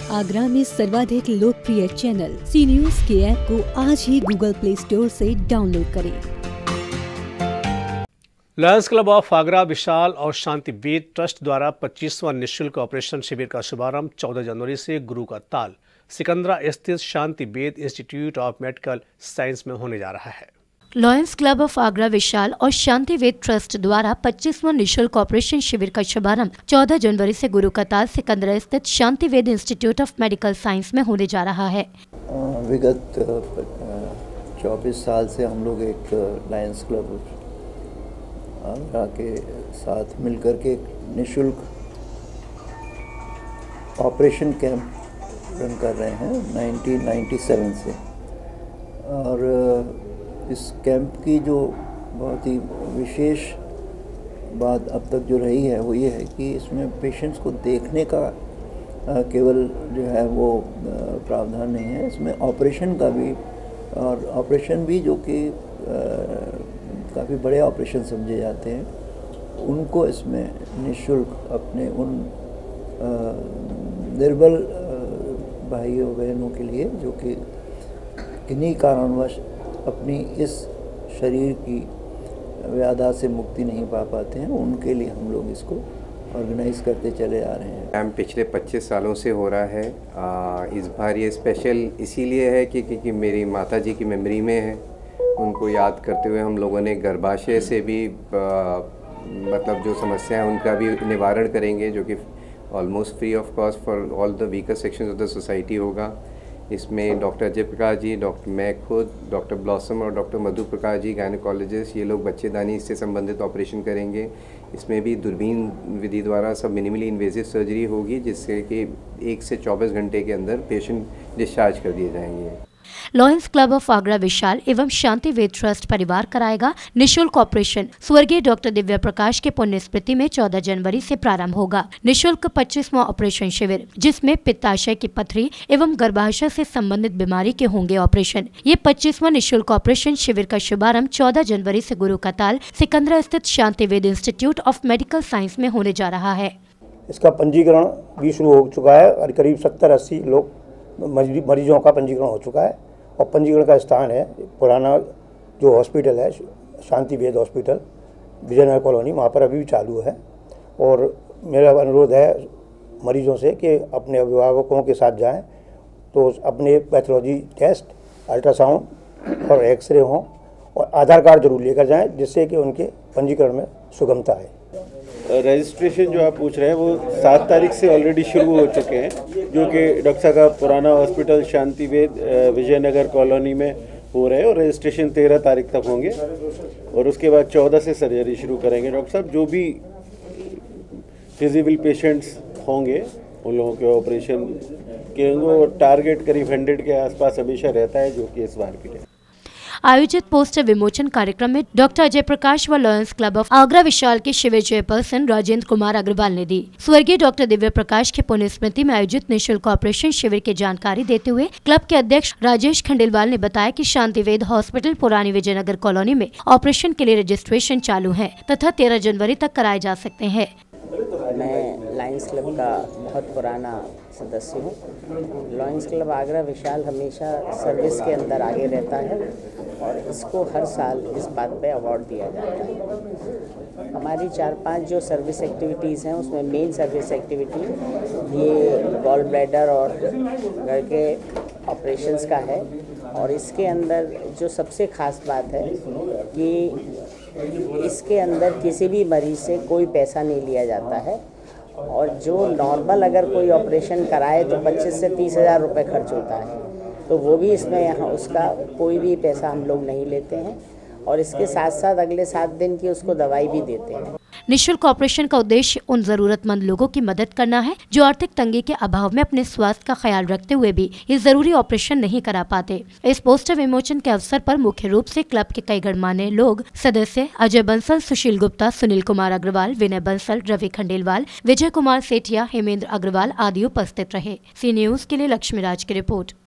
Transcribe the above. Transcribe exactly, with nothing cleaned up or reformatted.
आगरा में सर्वाधिक लोकप्रिय चैनल सी न्यूज के ऐप को आज ही गूगल प्ले स्टोर से डाउनलोड करें। Lions club of Agra Vishal और शांति वेद ट्रस्ट द्वारा पच्चीसवां निःशुल्क ऑपरेशन शिविर का शुभारंभ चौदह जनवरी से गुरु का ताल सिकंदरा स्थित Shanti Ved institute of medical science में होने जा रहा है। Lions club of Agra Vishal और शांति वेद ट्रस्ट द्वारा पच्चीसवां निःशुल्क ऑपरेशन शिविर का शुभारंभ चौदह जनवरी से गुरु का ताल सिकंदरा स्थित Shanti Ved institute of medical science में होने जा रहा है। विगत चौबीस साल से हम लोग एक लायंस क्लब आगरा के साथ मिलकर के निःशुल्क ऑपरेशन कैंप रन कर रहे हैं नाइनटीन नाइंटी सेवन से। और इस कैंप की जो बहुत ही विशेष बात अब तक जो रही है वो ये है कि इसमें पेशेंट्स को देखने का केवल जो है वो प्रावधान नहीं है, इसमें ऑपरेशन का भी, और ऑपरेशन भी जो कि काफ़ी बड़े ऑपरेशन समझे जाते हैं, उनको इसमें निःशुल्क अपने उन निर्बल भाइयों बहनों के लिए जो कि किन्हीं कारणवश अपनी इस शरीर की व्याधा से मुक्ति नहीं पा पाते हैं, उनके लिए हम लोग इसको ऑर्गेनाइज करते चले आ रहे हैं। कैंप पिछले पच्चीस सालों से हो रहा है। आ, इस बार ये स्पेशल इसीलिए है कि क्योंकि मेरी माता जी की मेमोरी में है, उनको याद करते हुए हम लोगों ने गर्भाशय से भी आ, मतलब जो समस्या है उनका भी निवारण करेंगे, जो कि almost free of cost for all the weaker sections of the society होगा। इसमें डॉक्टर अजय प्रकाश जी, डॉक्टर मैं खुद, डॉक्टर ब्लॉसम और डॉक्टर मधु प्रकाश जी गायनेकोलॉजिस्ट, ये लोग बच्चेदानी से संबंधित ऑपरेशन करेंगे। इसमें भी दूरबीन विधि द्वारा सब मिनिमली इन्वेजिव सर्जरी होगी, जिससे कि एक से चौबीस घंटे के अंदर पेशेंट डिस्चार्ज कर दिए जाएंगे। Lions club of Agra Vishal एवं शांति वेद ट्रस्ट परिवार कराएगा निःशुल्क ऑपरेशन। स्वर्गीय डॉक्टर दिव्य प्रकाश के पुण्य स्मृति में चौदह जनवरी से प्रारंभ होगा निःशुल्क पच्चीसवां ऑपरेशन शिविर, जिसमें पित्ताशय की पथरी एवं गर्भाशय से संबंधित बीमारी के होंगे ऑपरेशन। ये पच्चीसवां निःशुल्क ऑपरेशन शिविर का शुभारंभ चौदह जनवरी से गुरु का ताल सिकंदरा स्थित Shanti Ved institute of medical science में होने जा रहा है। इसका पंजीकरण भी शुरू हो चुका है और करीब सत्तर अस्सी लोग मरीजों का पंजीकरण हो चुका है। और पंजीकरण का स्थान है पुराना जो हॉस्पिटल है शांति वेद हॉस्पिटल विजयनगर कॉलोनी, वहाँ पर अभी भी चालू है। और मेरा अनुरोध है मरीजों से कि अपने अभिभावकों के साथ जाएं, तो अपने पैथोलॉजी टेस्ट, अल्ट्रासाउंड और एक्सरे हों, और आधार कार्ड जरूर लेकर जाएं, जिससे कि उनके पंजीकरण में सुगमता है। रजिस्ट्रेशन जो आप पूछ रहे हैं वो सात तारीख से ऑलरेडी शुरू हो चुके हैं, जो कि डॉक्टर साहब का पुराना हॉस्पिटल शांति वेद विजयनगर कॉलोनी में हो रहे हैं। और रजिस्ट्रेशन तेरह तारीख तक होंगे और उसके बाद चौदह से सर्जरी शुरू करेंगे डॉक्टर साहब। जो भी फिजिबल पेशेंट्स होंगे उन लोगों के ऑपरेशन के वो टारगेट करीब हंड्रेड के आसपास हमेशा रहता है, जो कि इस बार के लिए आयोजित पोस्टर विमोचन कार्यक्रम में डॉक्टर अजय प्रकाश व Lions club of Agra Vishal के शिविर चेयरपर्सन राजेंद्र कुमार अग्रवाल ने दी। स्वर्गीय डॉक्टर दिव्य प्रकाश के पुण्य स्मृति में आयोजित निःशुल्क ऑपरेशन शिविर की जानकारी देते हुए क्लब के अध्यक्ष राजेश खंडेलवाल ने बताया कि शांति वेद हॉस्पिटल पुरानी विजयनगर कॉलोनी में ऑपरेशन के लिए रजिस्ट्रेशन चालू है तथा तेरह जनवरी तक कराए जा सकते हैं। मैं लायंस क्लब का बहुत पुराना सदस्य हूँ। लायंस क्लब आगरा विशाल हमेशा सर्विस के अंदर आगे रहता है और इसको हर साल इस बात पे अवार्ड दिया जाता है। हमारी चार पांच जो सर्विस एक्टिविटीज़ हैं उसमें मेन सर्विस एक्टिविटी ये गॉल ब्लैडर और घर के ऑपरेशंस का है। और इसके अंदर जो सबसे ख़ास बात है कि इसके अंदर किसी भी मरीज़ से कोई पैसा नहीं लिया जाता है, और जो नॉर्मल अगर कोई ऑपरेशन कराए तो पच्चीस से तीस हज़ार रुपये खर्च होता है, तो वो भी इसमें यहाँ उसका कोई भी पैसा हम लोग नहीं लेते हैं। और इसके साथ साथ अगले सात दिन की उसको दवाई भी देते हैं। निःशुल्क ऑपरेशन का उद्देश्य उन जरूरतमंद लोगों की मदद करना है जो आर्थिक तंगी के अभाव में अपने स्वास्थ्य का ख्याल रखते हुए भी ये जरूरी ऑपरेशन नहीं करा पाते। इस पोस्टर विमोचन के अवसर पर मुख्य रूप से क्लब के कई गणमान्य लोग, सदस्य अजय बंसल, सुशील गुप्ता, सुनील कुमार अग्रवाल, विनय बंसल, रवि खंडेलवाल, विजय कुमार सेठिया, हेमेंद्र अग्रवाल आदि उपस्थित रहे। सी न्यूज के लिए लक्ष्मीराज की रिपोर्ट।